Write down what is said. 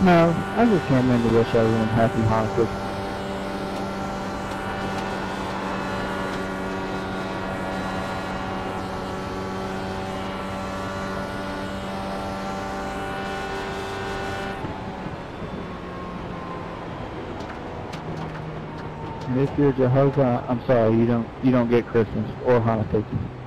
No, I just came in to wish everyone happy Hanukkah. And if you're Jehovah, I'm sorry, you don't get Christmas or Hanukkah.